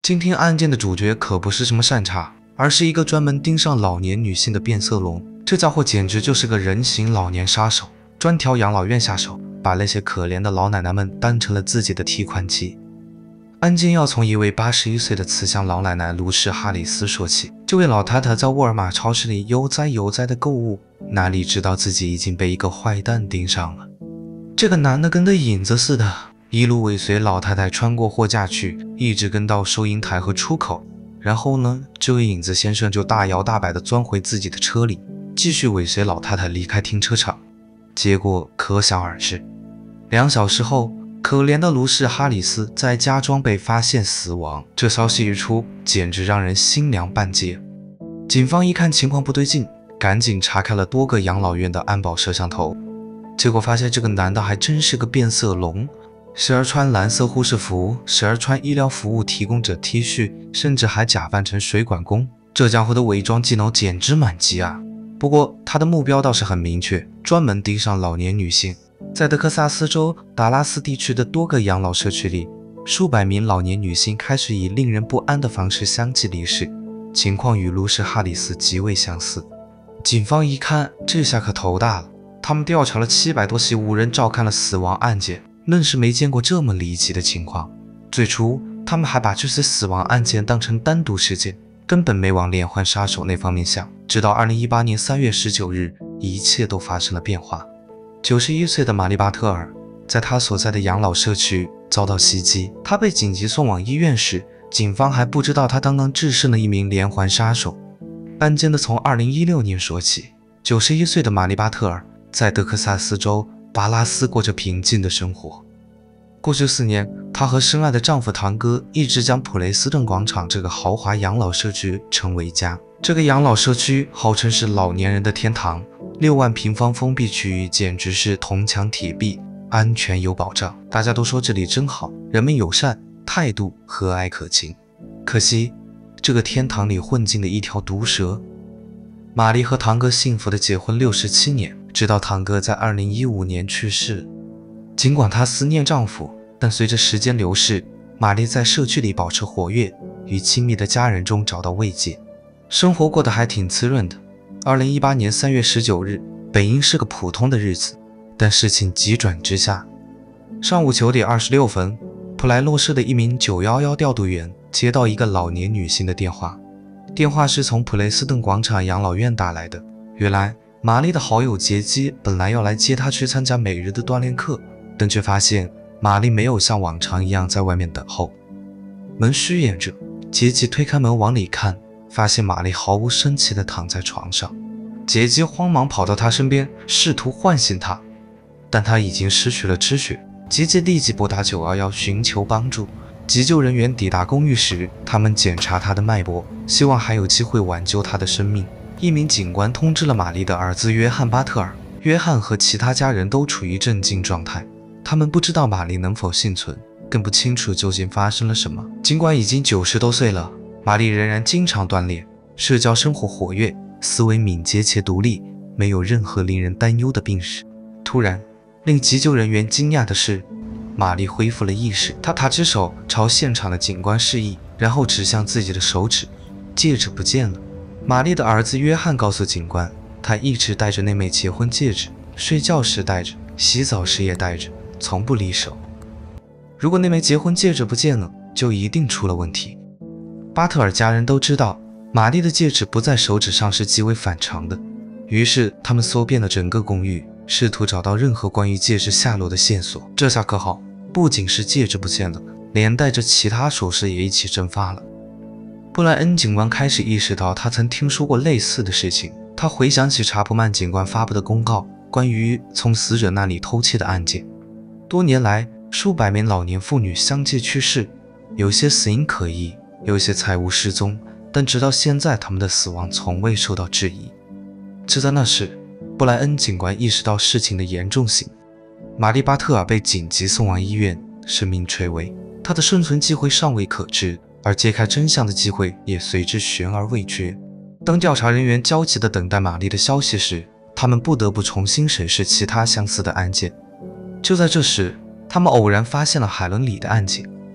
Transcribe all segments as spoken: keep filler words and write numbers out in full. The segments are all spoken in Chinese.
今天案件的主角可不是什么善茬，而是一个专门盯上老年女性的变色龙。这家伙简直就是个人形老年杀手，专挑养老院下手，把那些可怜的老奶奶们当成了自己的提款机。案件要从一位八十一岁的慈祥老奶奶卢氏哈里斯说起。这位老太太在沃尔玛超市里悠哉悠哉的购物，哪里知道自己已经被一个坏蛋盯上了。这个男的跟个影子似的，一路尾随老太太穿过货架区，一直跟到收银台和出口。然后呢，这位影子先生就大摇大摆地钻回自己的车里，继续尾随老太太离开停车场。结果可想而知，两小时后，可怜的卢氏哈里斯在家中被发现死亡。这消息一出，简直让人心凉半截。警方一看情况不对劲，赶紧查开了多个养老院的安保摄像头，结果发现这个男的还真是个变色龙，时而穿蓝色护士服，时而穿医疗服务提供者 T 恤，甚至还假扮成水管工。这家伙的伪装技能简直满级啊！不过他的目标倒是很明确，专门盯上老年女性。在德克萨斯州达拉斯地区的多个养老社区里，数百名老年女性开始以令人不安的方式相继离世，情况与卢氏哈里斯极为相似。警方一看，这下可头大了。他们调查了七百多起无人照看的死亡案件，愣是没见过这么离奇的情况。最初，他们还把这些死亡案件当成单独事件，根本没往连环杀手那方面想。直到二零一八年三月十九日，一切都发生了变化。九十一岁的玛丽巴特尔在他所在的养老社区遭到袭击，他被紧急送往医院时，警方还不知道他刚刚制胜了一名连环杀手。案件的从二零一六年说起，九十一岁的玛丽巴特尔在德克萨斯州巴拉斯过着平静的生活。过去四年，她和深爱的丈夫堂哥一直将普雷斯顿广场这个豪华养老社区称为家。这个养老社区号称是老年人的天堂，六万平方封闭区域简直是铜墙铁壁，安全有保障。大家都说这里真好，人们友善，态度和蔼可亲。可惜，这个天堂里混进了一条毒蛇。玛丽和堂哥幸福的结婚六十七年，直到堂哥在二零一五年去世。尽管她思念丈夫，但随着时间流逝，玛丽在社区里保持活跃，与亲密的家人中找到慰藉，生活过得还挺滋润的。二零一八年三月十九日，本应是个普通的日子，但事情急转直下。上午九点二十六分，普莱洛市的一名九一一调度员接到一个老年女性的电话，电话是从普雷斯顿广场养老院打来的。原来，玛丽的好友杰基本来要来接她去参加每日的锻炼课，但却发现玛丽没有像往常一样在外面等候。门虚掩着，杰基推开门往里看，发现玛丽毫无生气地躺在床上。杰基慌忙跑到她身边，试图唤醒她，但她已经失去了知觉。杰基立即拨打九一一寻求帮助。急救人员抵达公寓时，他们检查她的脉搏，希望还有机会挽救她的生命。一名警官通知了玛丽的儿子约翰·巴特尔，约翰和其他家人都处于镇静状态，他们不知道玛丽能否幸存，更不清楚究竟发生了什么。尽管已经九十多岁了，玛丽仍然经常锻炼，社交生活活跃，思维敏捷且独立，没有任何令人担忧的病史。突然，令急救人员惊讶的是，玛丽恢复了意识。她抬起手朝现场的警官示意，然后指向自己的手指，戒指不见了。玛丽的儿子约翰告诉警官，他一直戴着那枚结婚戒指，睡觉时戴着，洗澡时也戴着，从不离手。如果那枚结婚戒指不见了，就一定出了问题。巴特尔家人都知道，玛丽的戒指不在手指上是极为反常的，于是他们搜遍了整个公寓，试图找到任何关于戒指下落的线索。这下可好，不仅是戒指不见了，连带着其他首饰也一起蒸发了。布莱恩警官开始意识到他曾听说过类似的事情，他回想起查普曼警官发布的公告，关于从死者那里偷窃的案件。多年来，数百名老年妇女相继去世，有些死因可疑，有些财物失踪，但直到现在，他们的死亡从未受到质疑。就在那时，布莱恩警官意识到事情的严重性。玛丽巴特尔被紧急送往医院，生命垂危，她的生存机会尚未可知，而揭开真相的机会也随之悬而未决。当调查人员焦急地等待玛丽的消息时，他们不得不重新审视其他相似的案件。就在这时，他们偶然发现了海伦里的案件。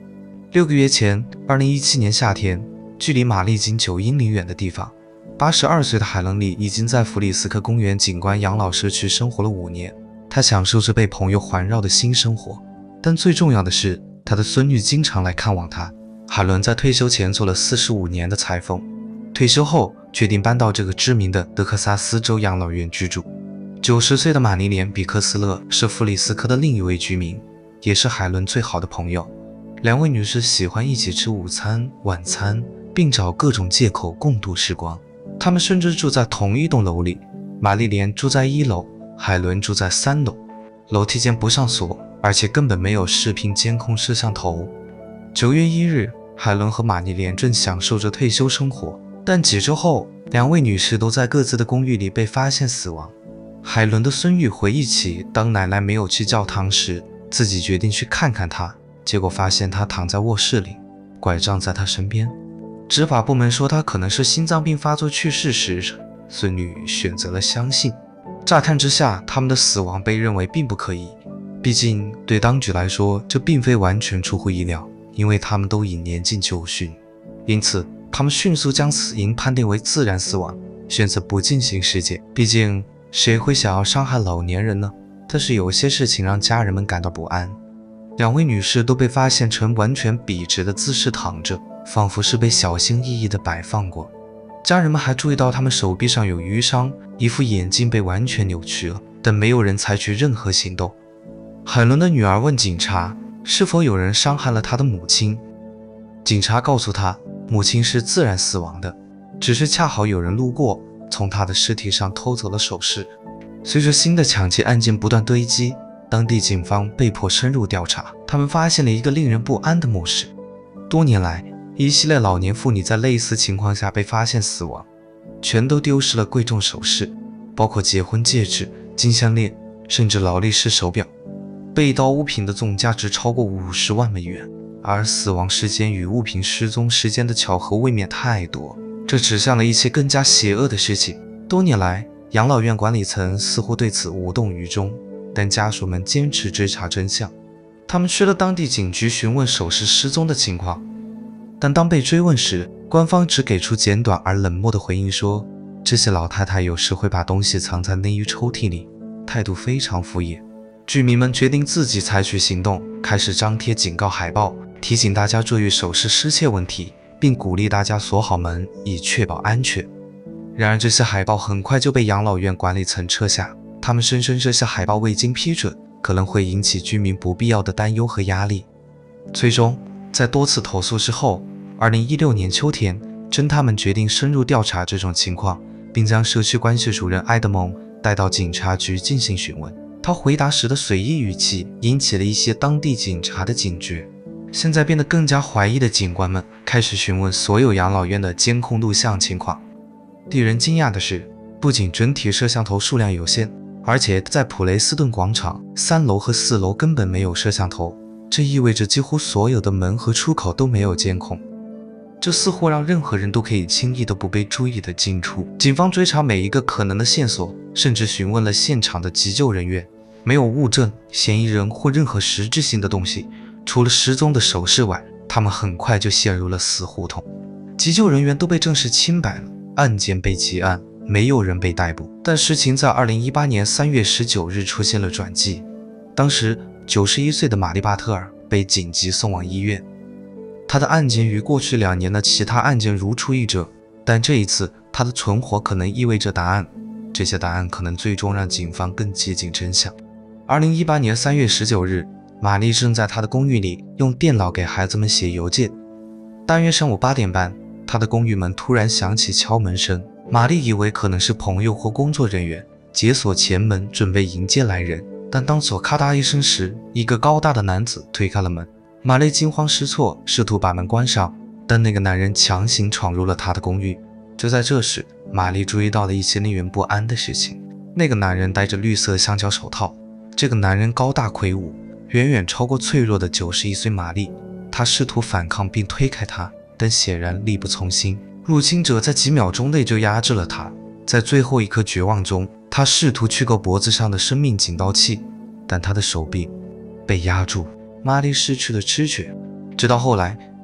六个月前，二零一七年夏天，距离玛丽仅九英里远的地方，八十二岁的海伦里已经在弗里斯克公园景观养老社区生活了五年。她享受着被朋友环绕的新生活，但最重要的是，她的孙女经常来看望她。海伦在退休前做了四十五年的裁缝，退休后决定搬到这个知名的德克萨斯州养老院居住。九十岁的玛丽莲·比克斯勒是弗里斯科的另一位居民，也是海伦最好的朋友。两位女士喜欢一起吃午餐、晚餐，并找各种借口共度时光。她们甚至住在同一栋楼里，玛丽莲住在一楼，海伦住在三楼。楼梯间不上锁，而且根本没有视频监控摄像头。九月一日，海伦和玛丽莲正享受着退休生活，但几周后，两位女士都在各自的公寓里被发现死亡。海伦的孙女回忆起，当奶奶没有去教堂时，自己决定去看看她，结果发现她躺在卧室里，拐杖在她身边。执法部门说她可能是心脏病发作去世时，孙女选择了相信。乍看之下，他们的死亡被认为并不可疑，毕竟对当局来说，这并非完全出乎意料，因为他们都已年近九旬。因此，他们迅速将死因判定为自然死亡，选择不进行尸检。毕竟谁会想要伤害老年人呢？但是有些事情让家人们感到不安。两位女士都被发现呈完全笔直的姿势躺着，仿佛是被小心翼翼地摆放过。家人们还注意到她们手臂上有淤伤，一副眼睛被完全扭曲了，但没有人采取任何行动。海伦的女儿问警察，是否有人伤害了她的母亲。警察告诉她，母亲是自然死亡的，只是恰好有人路过，从她的尸体上偷走了首饰。随着新的抢劫案件不断堆积，当地警方被迫深入调查，他们发现了一个令人不安的模式。多年来，一系列老年妇女在类似情况下被发现死亡，全都丢失了贵重首饰，包括结婚戒指、金项链，甚至劳力士手表。被盗物品的总价值超过五十万美元，而死亡时间与物品失踪时间的巧合未免太多，这指向了一些更加邪恶的事情。多年来，养老院管理层似乎对此无动于衷，但家属们坚持追查真相。他们去了当地警局询问首饰失踪的情况，但当被追问时，官方只给出简短而冷漠的回应说，这些老太太有时会把东西藏在内衣抽屉里，态度非常敷衍。居民们决定自己采取行动，开始张贴警告海报，提醒大家注意首饰失窃问题，并鼓励大家锁好门，以确保安全。然而，这些海报很快就被养老院管理层撤下，他们声称这些海报未经批准，可能会引起居民不必要的担忧和压力。最终，在多次投诉之后，二零一六年秋天，侦探们决定深入调查这种情况，并将社区关系主任埃德蒙带到警察局进行询问。他回答时的随意语气引起了一些当地警察的警觉。现在变得更加怀疑的警官们开始询问所有养老院的监控录像情况。令人惊讶的是，不仅整体摄像头数量有限，而且在普雷斯顿广场三楼和四楼根本没有摄像头，这意味着几乎所有的门和出口都没有监控。这似乎让任何人都可以轻易的不被注意的进出。警方追查每一个可能的线索，甚至询问了现场的急救人员，没有物证、嫌疑人或任何实质性的东西，除了失踪的首饰外，他们很快就陷入了死胡同。急救人员都被证实清白了，案件被结案，没有人被逮捕。但事情在二零一八年三月十九日出现了转机。当时九十一岁的玛丽巴特尔被紧急送往医院。他的案件与过去两年的其他案件如出一辙，但这一次他的存活可能意味着答案，这些答案可能最终让警方更接近真相。二零一八年三月十九日，玛丽正在她的公寓里用电脑给孩子们写邮件。大约上午八点半，她的公寓门突然响起敲门声，玛丽以为可能是朋友或工作人员，解锁前门准备迎接来人，但当锁咔嗒一声时，一个高大的男子推开了门。玛丽惊慌失措，试图把门关上，但那个男人强行闯入了她的公寓。就在这时，玛丽注意到了一些令人不安的事情。那个男人戴着绿色橡胶手套，这个男人高大魁梧，远远超过脆弱的九十一岁玛丽。他试图反抗并推开他，但显然力不从心。入侵者在几秒钟内就压制了他。在最后一刻绝望中，他试图去够脖子上的生命警报器，但他的手臂被压住。玛丽失去了知觉，直到后来，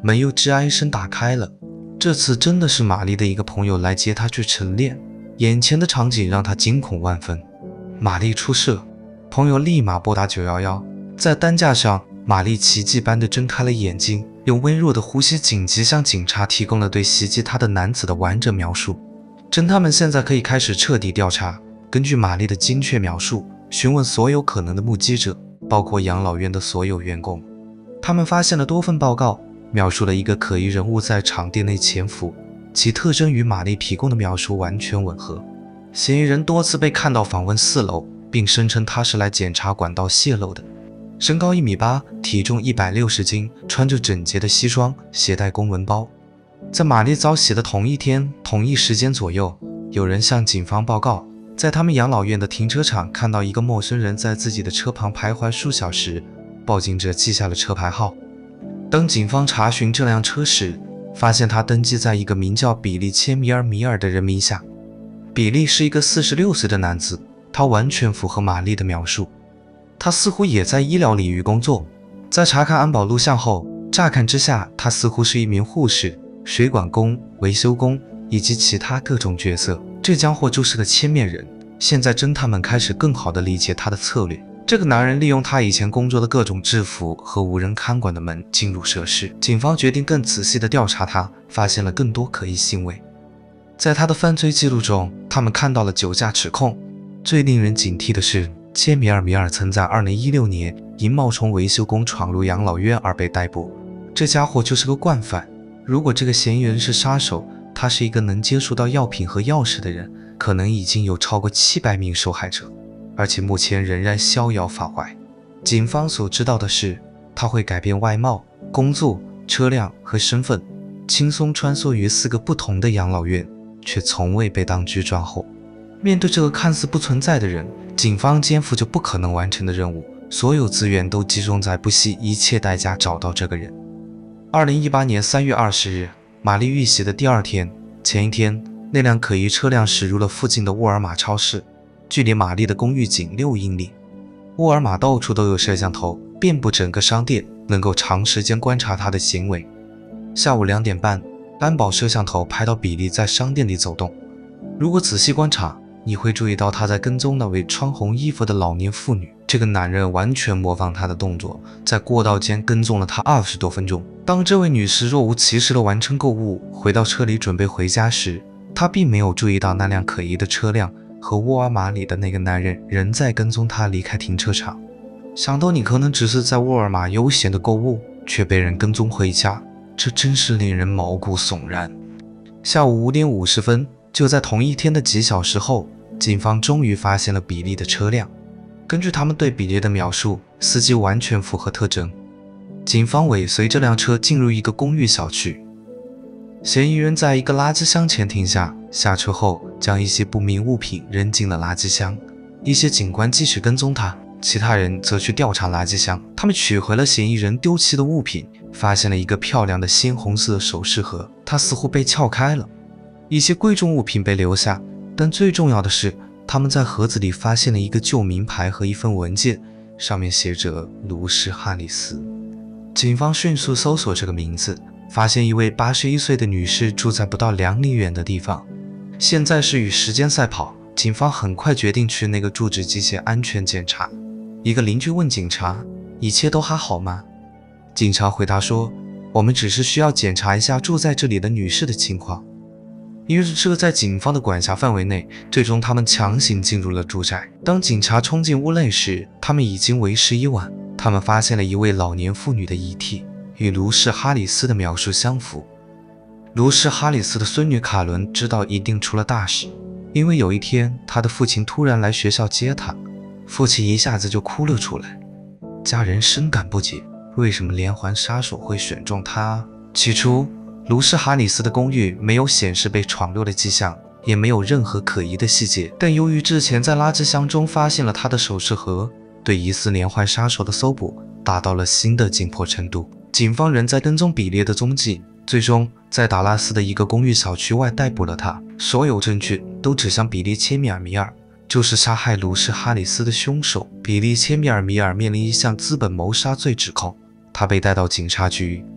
门又吱啊一声打开了。这次真的是玛丽的一个朋友来接她去晨练，眼前的场景让她惊恐万分。玛丽出事了，朋友立马拨打九一一。在担架上，玛丽奇迹般地睁开了眼睛，用微弱的呼吸紧急向警察提供了对袭击她的男子的完整描述。侦探们现在可以开始彻底调查，根据玛丽的精确描述，询问所有可能的目击者，包括养老院的所有员工。他们发现了多份报告，描述了一个可疑人物在场地内潜伏，其特征与玛丽提供的描述完全吻合。嫌疑人多次被看到访问四楼，并声称他是来检查管道泄漏的。身高一米八，体重一百六十斤，穿着整洁的西装，携带公文包。在玛丽遭袭的同一天、同一时间左右，有人向警方报告，在他们养老院的停车场看到一个陌生人在自己的车旁徘徊数小时。报警者记下了车牌号。当警方查询这辆车时，发现他登记在一个名叫比利·切米尔米尔的人名下。比利是一个四十六岁的男子，他完全符合玛丽的描述。他似乎也在医疗领域工作。在查看安保录像后，乍看之下，他似乎是一名护士、水管工、维修工以及其他各种角色。这家伙就是个千面人。现在侦探们开始更好地理解他的策略。这个男人利用他以前工作的各种制服和无人看管的门进入设施。警方决定更仔细地调查他，发现了更多可疑行为。在他的犯罪记录中，他们看到了酒驾指控。最令人警惕的是，切米尔米尔曾在二零一六年因冒充维修工闯入养老院而被逮捕。这家伙就是个惯犯。如果这个嫌疑人是杀手，他是一个能接触到药品和钥匙的人，可能已经有超过七百名受害者。而且目前仍然逍遥法外。警方所知道的是，他会改变外貌、工作、车辆和身份，轻松穿梭于四个不同的养老院，却从未被当局抓获。面对这个看似不存在的人，警方肩负着不可能完成的任务，所有资源都集中在不惜一切代价找到这个人。二零一八年三月二十日，玛丽遇袭的第二天，前一天，那辆可疑车辆驶入了附近的沃尔玛超市。距离玛丽的公寓仅六英里。沃尔玛到处都有摄像头，遍布整个商店，能够长时间观察她的行为。下午两点半，安保摄像头拍到比利在商店里走动。如果仔细观察，你会注意到他在跟踪那位穿红衣服的老年妇女。这个男人完全模仿她的动作，在过道间跟踪了她二十多分钟。当这位女士若无其事地完成购物，回到车里准备回家时，她并没有注意到那辆可疑的车辆和沃尔玛里的那个男人仍在跟踪他离开停车场。想到你可能只是在沃尔玛悠闲的购物，却被人跟踪回家，这真是令人毛骨悚然。下午五点五十分，就在同一天的几小时后，警方终于发现了比利的车辆。根据他们对比利的描述，司机完全符合特征。警方尾随这辆车进入一个公寓小区。嫌疑人在一个垃圾箱前停下，下车后将一些不明物品扔进了垃圾箱。一些警官继续跟踪他，其他人则去调查垃圾箱。他们取回了嫌疑人丢弃的物品，发现了一个漂亮的鲜红色首饰盒，它似乎被撬开了。一些贵重物品被留下，但最重要的是，他们在盒子里发现了一个旧名牌和一份文件，上面写着卢士·哈里斯。警方迅速搜索这个名字，发现一位八十一岁的女士住在不到两里远的地方。现在是与时间赛跑，警方很快决定去那个住址机械安全检查。一个邻居问警察：“一切都还好吗？”警察回答说：“我们只是需要检查一下住在这里的女士的情况。”因为这个在警方的管辖范围内，最终他们强行进入了住宅。当警察冲进屋内时，他们已经为时已晚。他们发现了一位老年妇女的遗体，与卢士·哈里斯的描述相符。卢士·哈里斯的孙女卡伦知道一定出了大事，因为有一天他的父亲突然来学校接他，父亲一下子就哭了出来。家人深感不解，为什么连环杀手会选中他？起初卢士·哈里斯的公寓没有显示被闯入的迹象，也没有任何可疑的细节，但由于之前在垃圾箱中发现了他的首饰盒，对疑似连环杀手的搜捕达到了新的紧迫程度。警方仍在跟踪比利的踪迹，最终在达拉斯的一个公寓小区外逮捕了他。所有证据都指向比利·切米尔米尔就是杀害卢士·哈里斯的凶手。比利·切米尔米尔面临一项资本谋杀罪指控，他被带到警察局，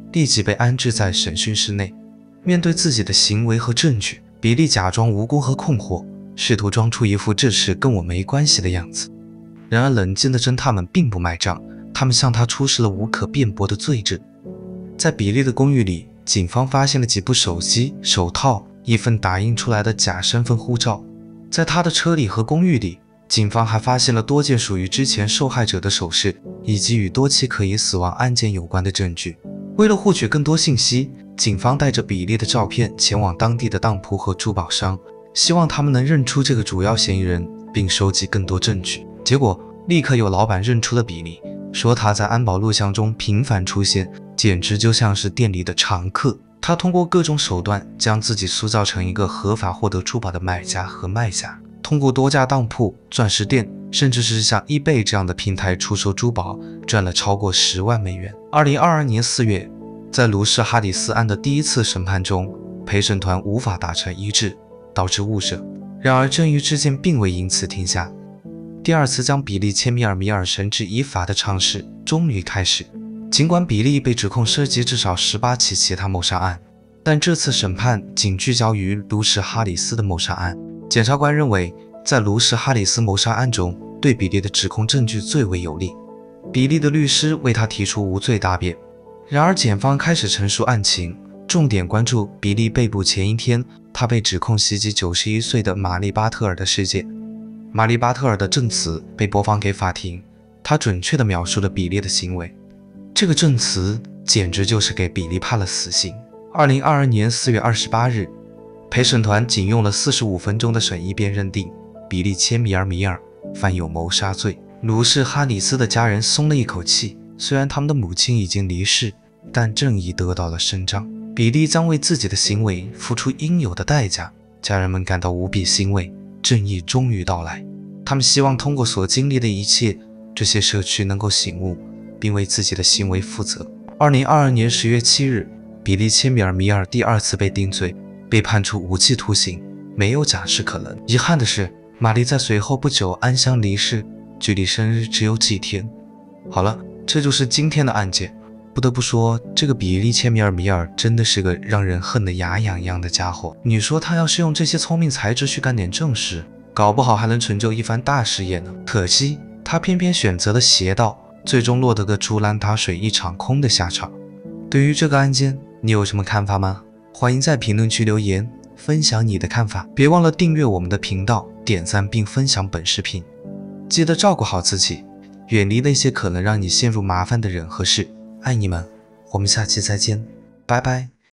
立即被安置在审讯室内。面对自己的行为和证据，比利假装无辜和困惑，试图装出一副这事跟我没关系的样子。然而冷静的侦探们并不买账，他们向他出示了无可辩驳的罪证。在比利的公寓里，警方发现了几部手机、手套、一份打印出来的假身份护照。在他的车里和公寓里，警方还发现了多件属于之前受害者的首饰，以及与多起可疑死亡案件有关的证据。为了获取更多信息，警方带着比利的照片前往当地的当铺和珠宝商，希望他们能认出这个主要嫌疑人，并收集更多证据。结果，立刻有老板认出了比利，说他在安保录像中频繁出现，简直就像是店里的常客。他通过各种手段将自己塑造成一个合法获得珠宝的买家和卖家，通过多家当铺、钻石店，甚至是像 eBay 这样的平台出售珠宝，赚了超过十万美元。二零二二年四月，在卢氏哈里斯案的第一次审判中，陪审团无法达成一致，导致误审。然而正义之剑并未因此停下，第二次将比利切米尔米尔绳之以法的尝试终于开始。尽管比利被指控涉及至少十八起其他谋杀案，但这次审判仅聚焦于卢氏哈里斯的谋杀案。检察官认为，在卢氏哈里斯谋杀案中，对比利的指控证据最为有力。比利的律师为他提出无罪答辩。然而检方开始陈述案情，重点关注比利被捕前一天，他被指控袭击九十一岁的玛丽巴特尔的事件。玛丽巴特尔的证词被播放给法庭，他准确地描述了比利的行为。这个证词简直就是给比利判了死刑。二零二二年四月二十八日，陪审团仅用了四十五分钟的审议便认定比利切米尔米尔犯有谋杀罪。卢氏哈里斯的家人松了一口气，虽然他们的母亲已经离世，但正义得到了伸张。比利将为自己的行为付出应有的代价，家人们感到无比欣慰，正义终于到来。他们希望通过所经历的一切，这些社区能够醒悟，并为自己的行为负责。二零二二年十月七日，比利切米尔米尔第二次被定罪，被判处无期徒刑，没有假释可能。遗憾的是，玛丽在随后不久安详离世，距离生日只有几天。好了，这就是今天的案件。不得不说，这个比利切米尔米尔真的是个让人恨得牙痒痒的家伙。你说他要是用这些聪明才智去干点正事，搞不好还能成就一番大事业呢。可惜他偏偏选择了邪道，最终落得个竹篮打水一场空的下场。对于这个案件，你有什么看法吗？欢迎在评论区留言分享你的看法，别忘了订阅我们的频道，点赞并分享本视频。记得照顾好自己，远离那些可能让你陷入麻烦的人和事。爱你们，我们下期再见，拜拜。